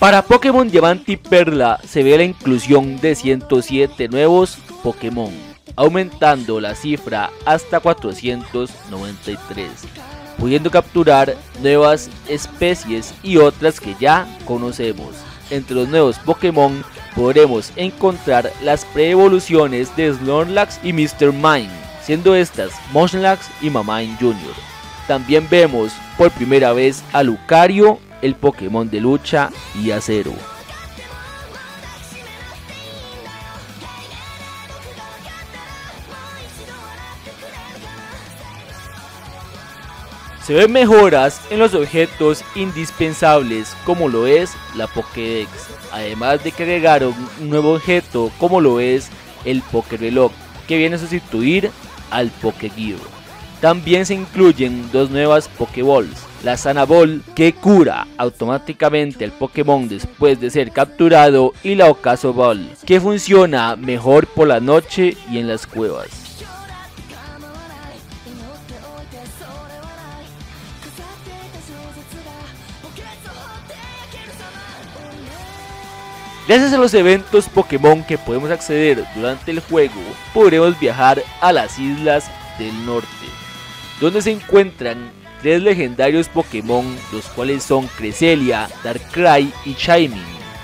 Para Pokémon Diamante y Perla se ve la inclusión de 107 nuevos Pokémon, aumentando la cifra hasta 493, pudiendo capturar nuevas especies y otras que ya conocemos. Entre los nuevos Pokémon podremos encontrar las pre-evoluciones de Snorlax y Mr. Mime, siendo estas Munchlax y Mamine Jr. También vemos por primera vez a Lucario, el Pokémon de lucha y acero. Se ven mejoras en los objetos indispensables como lo es la Pokédex, además de que agregaron un nuevo objeto como lo es el Pokéreloj, que viene a sustituir al Pokégear. También se incluyen dos nuevas Pokéballs, la Sana Ball, que cura automáticamente al Pokémon después de ser capturado, y la Ocaso Ball, que funciona mejor por la noche y en las cuevas. Gracias a los eventos Pokémon que podemos acceder durante el juego, podremos viajar a las islas del norte, donde se encuentran tres legendarios Pokémon, los cuales son Cresselia, Darkrai y Shaymin.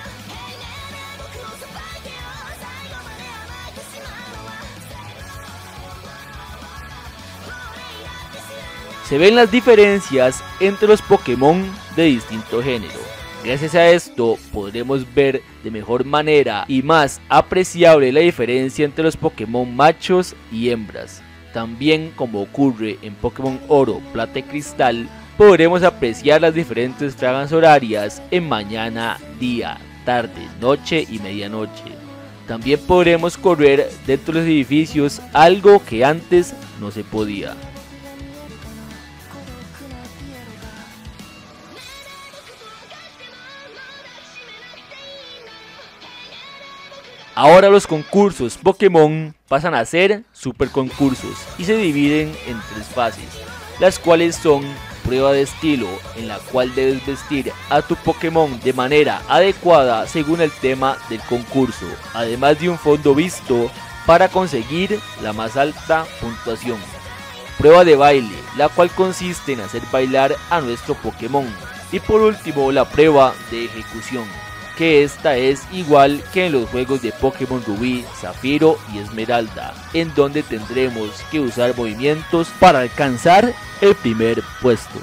Se ven las diferencias entre los Pokémon de distinto género. Gracias a esto podremos ver de mejor manera y más apreciable la diferencia entre los Pokémon machos y hembras. También, como ocurre en Pokémon Oro, Plata y Cristal, podremos apreciar las diferentes franjas horarias en mañana, día, tarde, noche y medianoche. También podremos correr dentro de los edificios, algo que antes no se podía. Ahora los concursos Pokémon pasan a ser super concursos y se dividen en tres fases, las cuales son prueba de estilo, en la cual debes vestir a tu Pokémon de manera adecuada según el tema del concurso, además de un fondo visto para conseguir la más alta puntuación. Prueba de baile, la cual consiste en hacer bailar a nuestro Pokémon. Y por último, la prueba de ejecución, que esta es igual que en los juegos de Pokémon Rubí, Zafiro y Esmeralda, en donde tendremos que usar movimientos para alcanzar el primer puesto.